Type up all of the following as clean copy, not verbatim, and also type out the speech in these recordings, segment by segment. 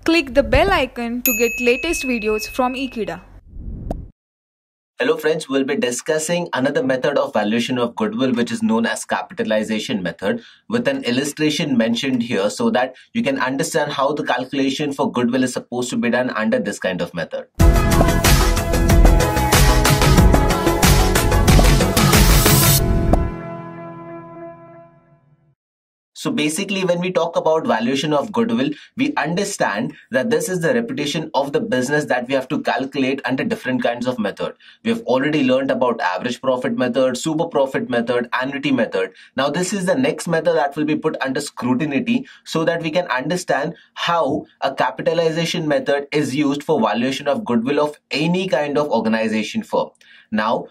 Click the bell icon to get latest videos from Ekeeda. Hello friends, we'll be discussing another method of valuation of goodwill which is known as capitalization method with an illustration mentioned here so that you can understand how the calculation for goodwill is supposed to be done under this kind of method. So basically, when we talk about valuation of goodwill, we understand that this is the reputation of the business that we have to calculate under different kinds of method. We have already learned about average profit method, super profit method, annuity method. Now this is the next method that will be put under scrutiny so that we can understand how a capitalization method is used for valuation of goodwill of any kind of organization firm. Now,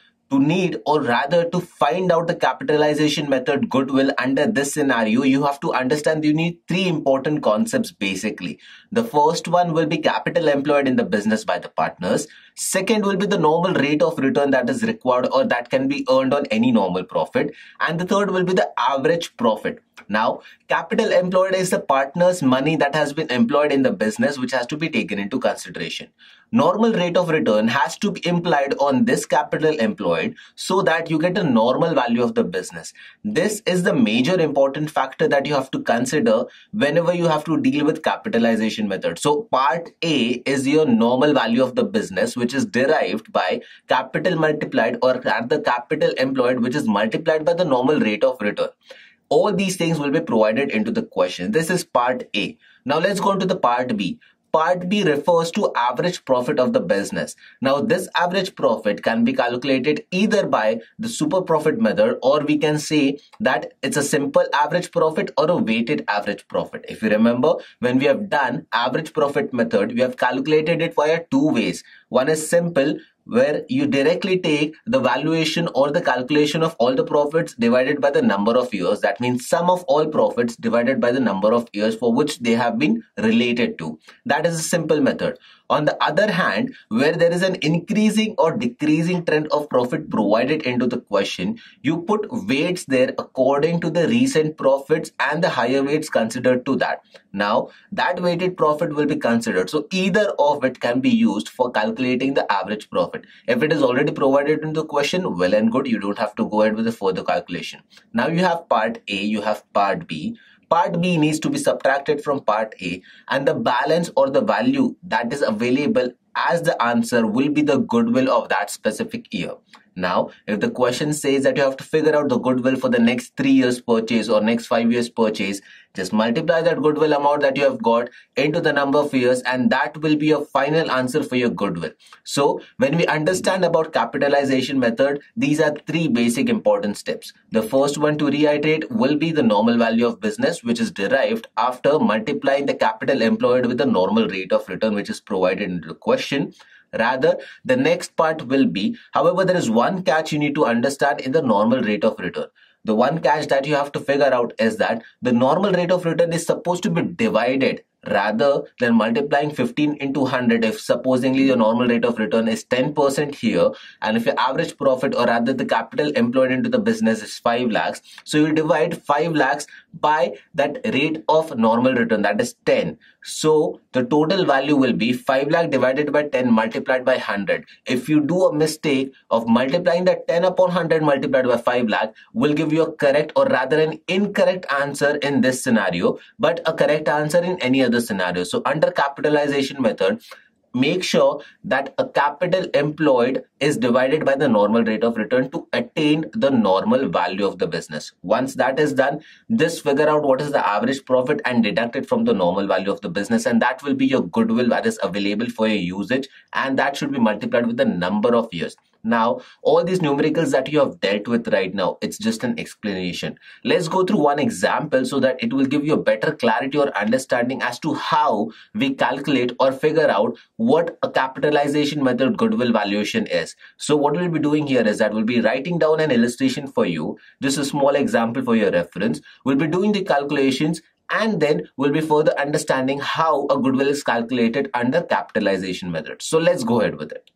to find out the capitalization method goodwill under this scenario, you have to understand you need three important concepts basically. The first one will be capital employed in the business by the partners. Second will be the normal rate of return that is required or that can be earned on any normal profit. And the third will be the average profit. Now, capital employed is the partner's money that has been employed in the business which has to be taken into consideration. Normal rate of return has to be implied on this capital employed so that you get a normal value of the business. This is the major important factor that you have to consider whenever you have to deal with capitalization method. So part A is your normal value of the business which is derived by capital multiplied or the capital employed which is multiplied by the normal rate of return. All these things will be provided into the question. This is part A. Now let's go to the part B. Part B refers to average profit of the business. Now this average profit can be calculated either by the super profit method or we can say that it's a simple average profit or a weighted average profit. If you remember, when we have done average profit method, we have calculated it via two ways. One is simple, where you directly take the valuation or the calculation of all the profits divided by the number of years. That means sum of all profits divided by the number of years for which they have been related to. That is a simple method. On the other hand, where there is an increasing or decreasing trend of profit provided into the question, you put weights there according to the recent profits and the higher weights considered to that. Now, that weighted profit will be considered. So either of it can be used for calculating the average profit. If it is already provided in the question, well and good, you don't have to go ahead with the further calculation. Now you have part A, you have part B. Part B needs to be subtracted from part A and the balance or the value that is available as the answer will be the goodwill of that specific year. Now, if the question says that you have to figure out the goodwill for the next 3 years purchase or next 5 years purchase, just multiply that goodwill amount that you have got into the number of years and that will be your final answer for your goodwill. So, when we understand about capitalization method, these are three basic important steps. The first one to reiterate will be the normal value of business which is derived after multiplying the capital employed with the normal rate of return which is provided in the question. Rather, the next part will be, however, there is one catch you need to understand in the normal rate of return. The one catch that you have to figure out is that the normal rate of return is supposed to be divided rather than multiplying 15 into 100 if supposedly your normal rate of return is 10% here and if your average profit or rather the capital employed into the business is 5 lakhs. So you divide 5 lakhs by that rate of normal return that is 10. So the total value will be 5 lakh divided by 10 multiplied by 100. If you do a mistake of multiplying that 10 upon 100 multiplied by 5 lakh will give you a correct or rather an incorrect answer in this scenario but a correct answer in any other scenario. So under capitalization method, make sure that a capital employed is divided by the normal rate of return to attain the normal value of the business. Once that is done, just figure out what is the average profit and deduct it from the normal value of the business and that will be your goodwill that is available for your usage and that should be multiplied with the number of years. Now, all these numericals that you have dealt with right now, it's just an explanation. Let's go through one example so that it will give you a better clarity or understanding as to how we calculate or figure out what a capitalization method goodwill valuation is. So what we'll be doing here is that we'll be writing down an illustration for you, just a small example for your reference. We'll be doing the calculations and then we'll be further understanding how a goodwill is calculated under capitalization method. So let's go ahead with it.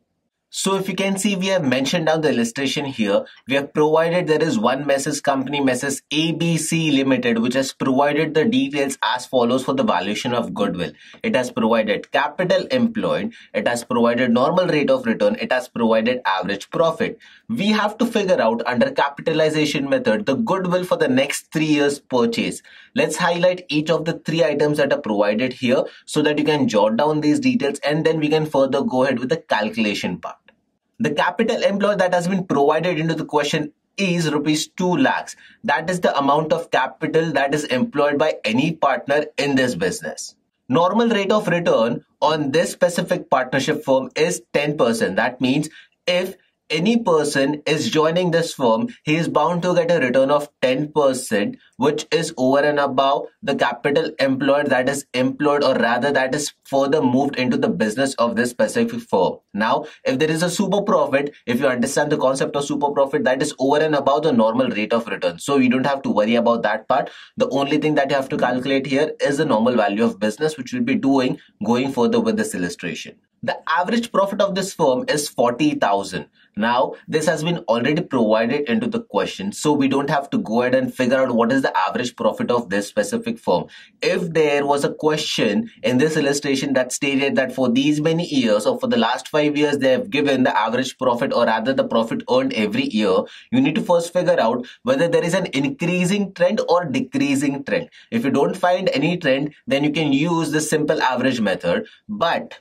So if you can see, we have mentioned down the illustration here. We have provided there is one Mrs. company, Mrs. ABC Limited, which has provided the details as follows for the valuation of goodwill. It has provided capital employed. It has provided normal rate of return. It has provided average profit. We have to figure out under capitalization method the goodwill for the next 3 years purchase. Let's highlight each of the 3 items that are provided here so that you can jot down these details, and then we can further go ahead with the calculation part. The capital employed that has been provided into the question is rupees 2 lakhs. That is the amount of capital that is employed by any partner in this business. Normal rate of return on this specific partnership firm is 10%. That means if any person is joining this firm, he is bound to get a return of 10%, which is over and above the capital employed that is employed, or rather that is further moved into the business of this specific firm. Now, if there is a super profit, if you understand the concept of super profit, that is over and above the normal rate of return. So you don't have to worry about that part. The only thing that you have to calculate here is the normal value of business, which we'll be doing going further with this illustration. The average profit of this firm is 40,000. Now, this has been already provided into the question, so we don't have to go ahead and figure out what is the average profit of this specific firm. If there was a question in this illustration that stated that for these many years or for the last 5 years they have given the average profit, or rather the profit earned every year, you need to first figure out whether there is an increasing trend or decreasing trend. If you don't find any trend, then you can use the simple average method. But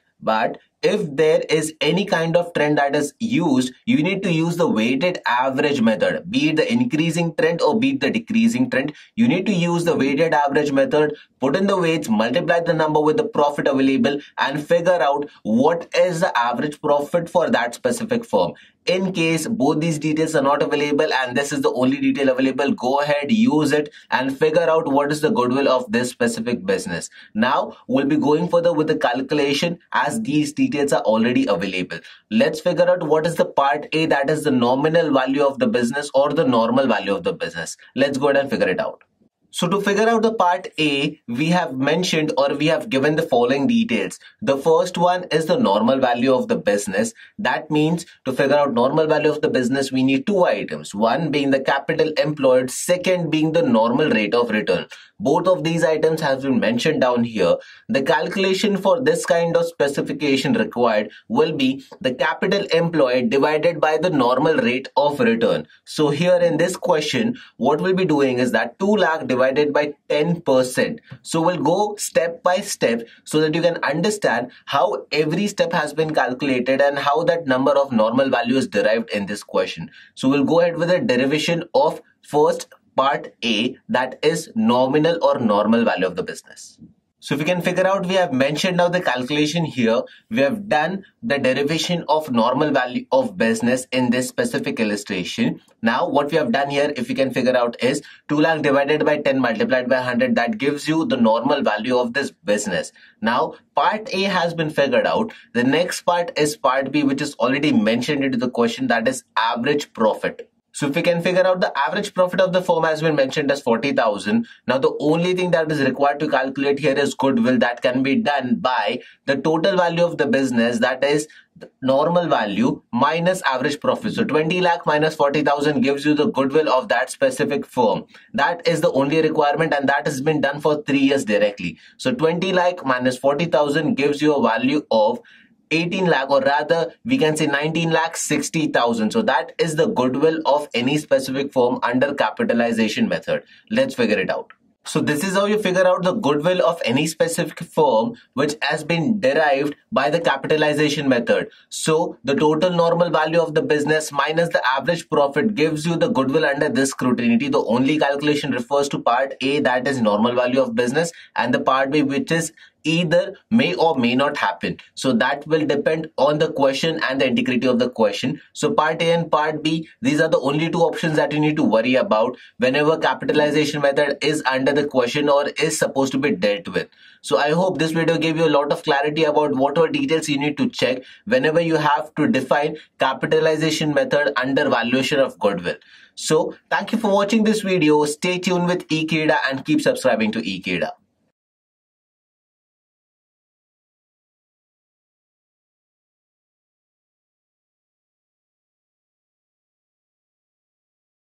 if there is any kind of trend that is used, you need to use the weighted average method. Be it the increasing trend or be it the decreasing trend, you need to use the weighted average method, put in the weights, multiply the number with the profit available, and figure out what is the average profit for that specific firm. In case both these details are not available and this is the only detail available, go ahead, use it and figure out what is the goodwill of this specific business. Now, we'll be going further with the calculation as these details are already available. Let's figure out what is the part A, that is the nominal value of the business or the normal value of the business. Let's go ahead and figure it out. So to figure out the part A, we have mentioned or we have given the following details. The first one is the normal value of the business. That means to figure out normal value of the business, we need 2 items. One being the capital employed, second being the normal rate of return. Both of these items have been mentioned down here. The calculation for this kind of specification required will be the capital employed divided by the normal rate of return. So here in this question, what we'll be doing is that 2 lakh divided by 10%. So we'll go step by step so that you can understand how every step has been calculated and how that number of normal value is derived in this question. So we'll go ahead with the derivation of first part A, that is nominal or normal value of the business. So if you can figure out, we have mentioned now the calculation here. We have done the derivation of normal value of business in this specific illustration. Now what we have done here, if you can figure out, is 2 lakh divided by 10 multiplied by 100. That gives you the normal value of this business. Now part A has been figured out. The next part is part B, which is already mentioned into the question, that is average profit. So if we can figure out the average profit of the firm has been mentioned as 40,000. Now the only thing that is required to calculate here is goodwill. That can be done by the total value of the business, that is the normal value minus average profit. So 20 lakh minus 40,000 gives you the goodwill of that specific firm. That is the only requirement, and that has been done for 3 years directly. So 20 lakh minus 40,000 gives you a value of 18 lakh, or rather we can say 19 lakh 60,000. So that is the goodwill of any specific firm under capitalization method. Let's figure it out. So this is how you figure out the goodwill of any specific firm which has been derived by the capitalization method. So the total normal value of the business minus the average profit gives you the goodwill under this scrutiny. The only calculation refers to part A, that is normal value of business, and the part B, which is either may or may not happen. So that will depend on the question and the integrity of the question. So part A and part B, these are the only 2 options that you need to worry about whenever capitalization method is under the question or is supposed to be dealt with. So I hope this video gave you a lot of clarity about what are details you need to check whenever you have to define capitalization method under valuation of goodwill. So thank you for watching this video. Stay tuned with eKEDA and keep subscribing to eKEDA.